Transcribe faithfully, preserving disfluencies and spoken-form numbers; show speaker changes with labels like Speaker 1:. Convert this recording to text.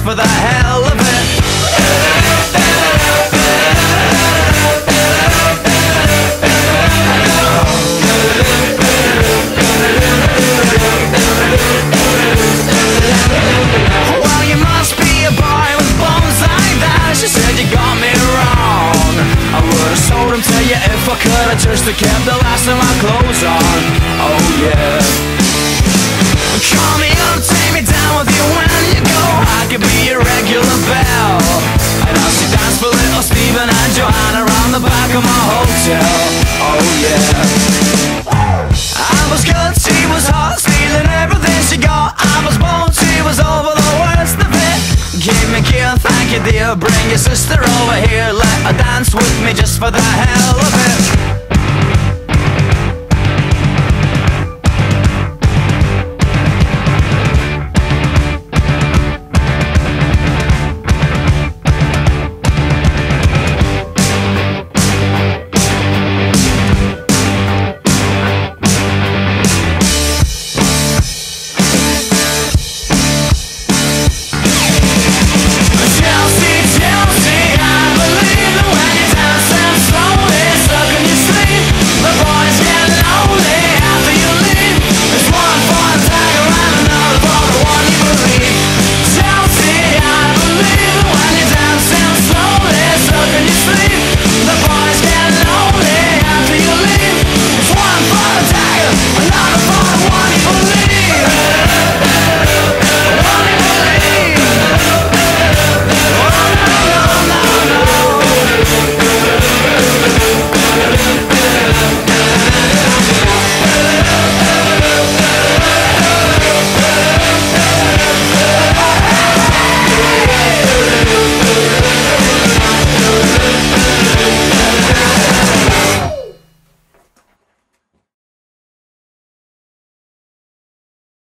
Speaker 1: for the hell of it. Well, you must be a boy with bones like that. She said you got me wrong. I would've sold them to you if I could. I just have kept the last of my clothes on. Oh yeah. Call me up, take me down with you when you go. I could be your regular belle. And I'll see dance for little Stephen and Joanna around the back of my hotel. Oh yeah. I was good, she was hot, stealing everything she got. I was bold, she was over the worst of it. Give me a kiss, thank you dear. Bring your sister over here, let her dance with me just for the hell of it.